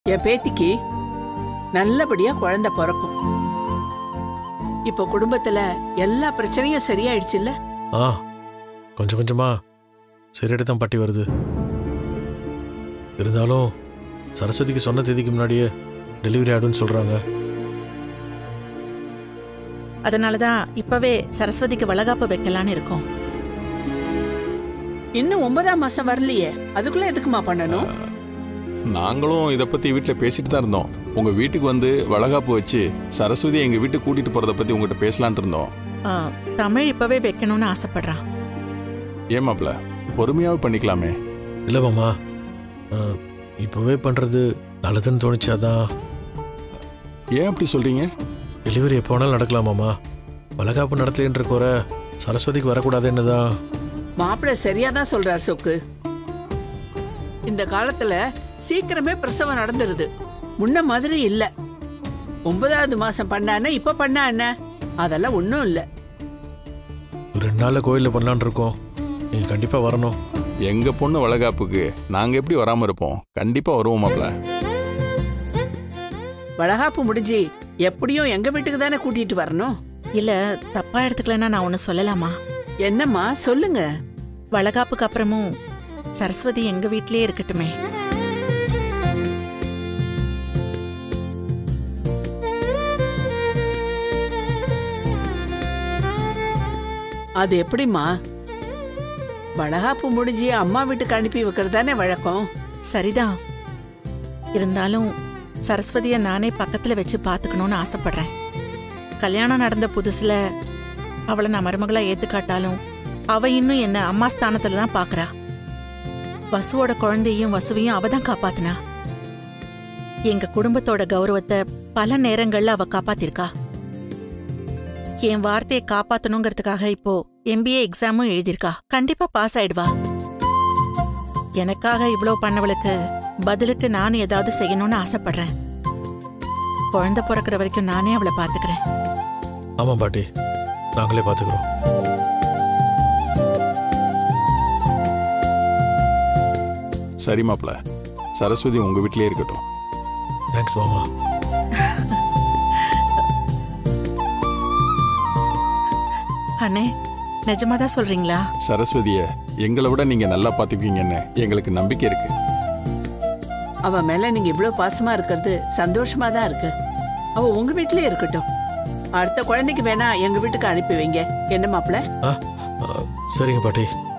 என் பேத்திக்கு நல்லபடியா குழந்தை பிறக்கும். இப்ப குடும்பத்துல எல்லா பிரச்சனையும் சரியாயிடுச்சு இல்ல? கொஞ்சம் கொஞ்சமா சரியாயிட்டு தான் பாட்டி வருது. இருந்தாலும் சரஸ்வதிக்கு சொன்ன தேதிக்கு முன்னாடியே டெலிவரி ஆயிடும்னு சொல்றாங்க. அதனாலதான் இப்பவே சரஸ்வதிக்கு வளகாப்பு வைக்கலான்னு இருக்கோம். இன்னும் 9ஆம் மாசம் வரலையே, அதுக்குள்ள எதுக்குமா பண்ணணும்? நாங்களும் இதை பத்தி வீட்டில் பேசிட்டு தான் இருந்தோம். உங்க வீட்டுக்கு வந்து வளகாப்பு வச்சு சரஸ்வதி எங்க வீட்டுக்கு கூட்டிட்டு போறதை பத்தி உங்ககிட்ட பேசலான் இருந்தோம். தமிழ் இப்பவே வைக்கணும்னு ஆசைப்படுறான். ஏமாப்ல பொறுமையாவே பண்ணிக்கலாமே. இல்ல மாமா, இப்பவே பண்றது நல்லதுன்னு தோணுச்சாதான். ஏன் அப்படி சொல்றீங்க? டெலிவரி எப்போ வேணாலும் நடக்கலாமாமா. வளகாப்பு நடத்தலன்ற குறை சரஸ்வதிக்கு வரக்கூடாதுன்னு தான். மாப்பிள்ள சரியாதான் சொல்றார் சொக்கு. இந்த காலத்துல சீக்கிரமே பிரசவம் நடந்துருது, முன்ன மாதிரி இல்ல. 9வது மாசம் பண்ணானே இப்ப பண்ணா என்ன? அதெல்லாம் ஒண்ணும் இல்ல. 2 நாள்ல கோயில்ல பண்ணலான் இருக்கோம். நீங்க கண்டிப்பா வரணும். எங்க பொண்ணு வளகாப்புக்கு நாங்க எப்படி வராம இருப்போம்? கண்டிப்பா வருவோம் மாப்ள. வளகாப்பு முடிஞ்சு எப்படியும் எங்க வீட்டுக்கு தானே கூட்டிட்டு வரணும். இல்ல தப்பா எடுத்துக்கலன்னா நான் ஒண்ணு சொல்லலாமா? என்னம்மா சொல்லுங்க. வளகாப்புக்கு அப்புறமும் சரஸ்வதி எங்க வீட்லயே இருக்கட்டுமே. அது எப்படிமா? வளகாப்பு முடிஞ்சு அம்மா வீட்டுக்கு அனுப்பி வைக்கிறது தானே வழக்கம். சரிதான், இருந்தாலும் சரஸ்வதிய நானே பக்கத்துல வச்சு பாத்துக்கணும்னு ஆசைப்படுறேன். கல்யாணம் நடந்த புதுசுல அவளை நான் மருமகளா ஏத்துக்காட்டாலும் அவ இன்னும் என்ன அம்மா ஸ்தானத்துல தான் பாக்குறா. வசுவோட குழந்தையும் வசுவையும் அவ தான் காப்பாத்தினா. எங்க குடும்பத்தோட கௌரவத்தை பல நேரங்கள்ல அவ காப்பாத்திருக்கா. என் வார்த்தையை காப்பாத்தணுங்கிறதுக்காக இப்போ MBA எக்ஸாமும் எழுதியிருக்கா. கண்டிப்பா பாஸ் ஆயிடுவா. எனக்காக இவ்ளோ பண்ணவளுக்கு பதிலுக்கு நான் ஏதாவது செய்யணும்னு ஆசைப்படுறேன். குழந்தை பிறக்கிற வரைக்கும் நானே அவளை பாத்துக்கிறேன். ஆமா பாட்டி, நாங்களே பாத்துக்கிறோம். சரி மாப்ள, சரஸ்வதி உங்க வீட்லயே இருக்கட்டும். தேங்க்ஸ் மாமா. அண்ணே, நிஜமாதான் சொல்றீங்களா? சரஸ்வதிய எங்களை விட நீங்க நல்லா பாத்துக்குவீங்கன்னு எங்களுக்கு நம்பிக்கை இருக்கு. அவ மேல நீங்க இவ்வளவு பாசமா இருக்கிறது சந்தோஷமா தான் இருக்கு. அவ உங்க வீட்லயே இருக்கட்டும். அடுத்த குழந்தைக்கு வேணா எங்க வீட்டுக்கு அனுப்பி வைங்க. என்ன மாப்ள? சரிங்க பாட்டி.